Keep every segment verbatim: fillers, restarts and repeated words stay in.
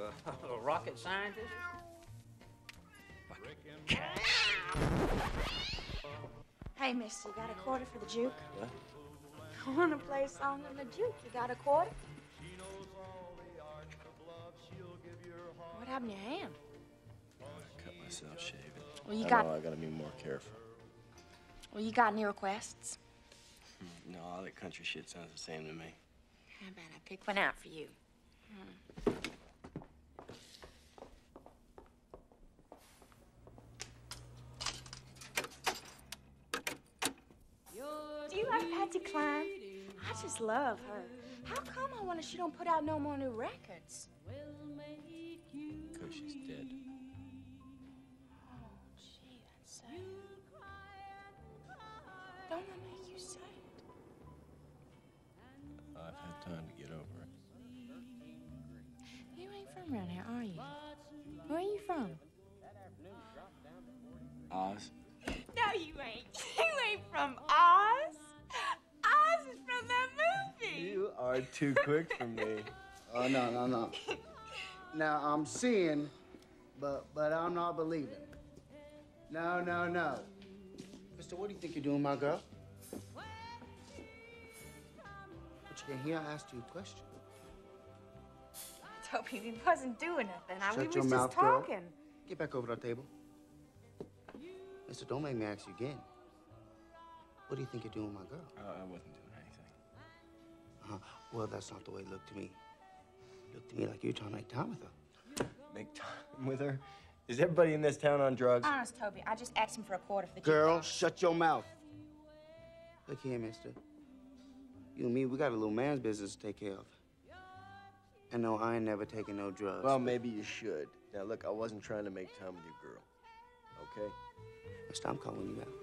a rocket scientist? Hey, mister, you got a quarter for the juke? What? I want to play a song on the juke. You got a quarter? What happened to your hand? I cut myself shaving. Well, you I got... know, I gotta be more careful. Well, you got any requests? No, all that country shit sounds the same to me. How about I pick one out for you? Hmm. Do you like Patsy Cline? I just love her. How come I wonder she don't put out no more new records? Because she's dead. Oh, gee, that's sad. Don't that make you sad? I've had time to get over it. You ain't from around here, are you? Where are you from? Oz? No, you ain't. You ain't from Oz. Oz is from that movie. You are too quick for me. Oh, no, no, no. Now, I'm seeing, but but I'm not believing. No, no, no. Mister, what do you think you're doing, my girl? But you can hear I asked you a question. Toby, we wasn't doing nothing. I, we Shut your was mouth, just girl. talking. Get back over to the table. Mister, don't make me ask you again. What do you think you're doing, my girl? Uh, I wasn't doing anything. Uh, well, that's not the way it looked to me. It looked to me like you were trying to make time with her. Make time with her? Is everybody in this town on drugs? Honest, Toby, I just asked him for a quarter for the Girl, jukebox. shut your mouth. Look here, mister. You and me, we got a little man's business to take care of. And no, I ain't never taken no drugs. Well, maybe you should. Now, look, I wasn't trying to make time with your girl. Okay? Mister, I'm calling you out.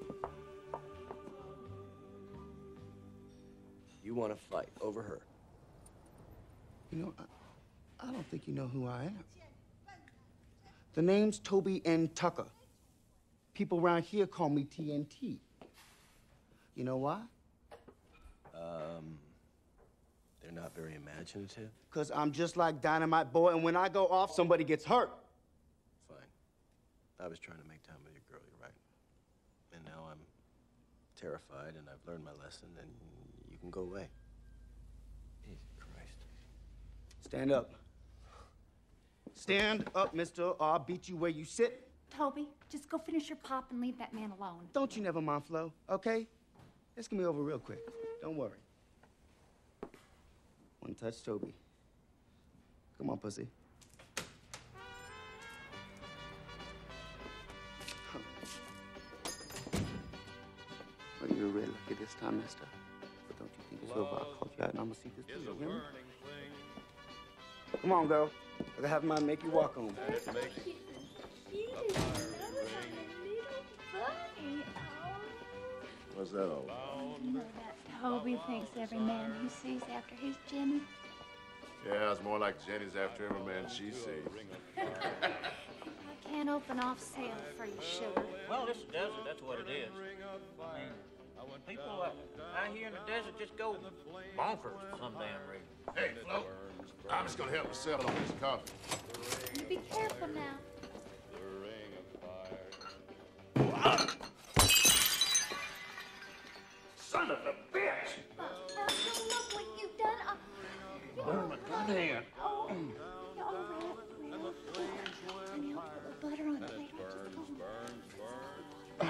You want to fight over her. You know, I, I don't think you know who I am. The name's Toby N Tucker. People around here call me T N T. You know why? Um, they're not very imaginative. Because I'm just like Dynamite Boy, and when I go off, somebody gets hurt. Fine. I was trying to make time with your girl, you're right. And now I'm terrified, and I've learned my lesson, and you can go away. Jesus Christ. Stand up. Stand up, mister, or I'll beat you where you sit. Toby, just go finish your pop and leave that man alone. Don't you never mind, Flo, okay? Let's get me over real quick. Don't worry. One touch, Toby. Come on, pussy. Huh. Well, you're really lucky this time, mister. But don't you think it's over? I'll call you out and I'm gonna see this through, you hear me? Come on, girl. I can have mine make you walk home. What's that all about? You know that Toby thinks every man he sees after his Jenny. Yeah, it's more like Jenny's after every man she sees. I can't open off sale for you, sugar. Well, this is desert, that's what it is. I mean, people uh, out here in the desert just go bonkers for some damn reason. Hey, Flo, I'm just gonna help myself on this coffee. You be careful now. Son of a bitch! Uh, uh, don't look what you've done. Uh, Burn my gun hand. oh, you're all right. Well, honey, I'll put a little butter on it later. Just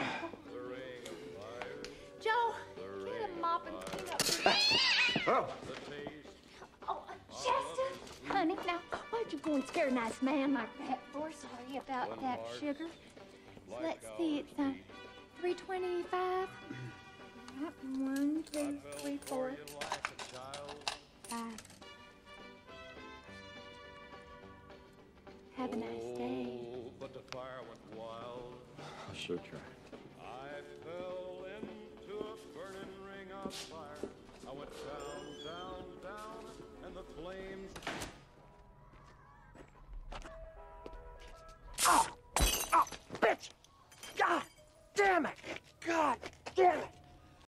go. Joe, get a mop and clean up. Oh. Oh, uh, Shasta, honey, now, why'd you go and scare a nice man like that for? Sorry about that, sugar. So let's see, it's uh, three twenty-five. One, two, three, four, five. Have a nice day. But the fire went wild. I'll sure try. I fell into a burning ring of fire. I went down, down, down, and the flames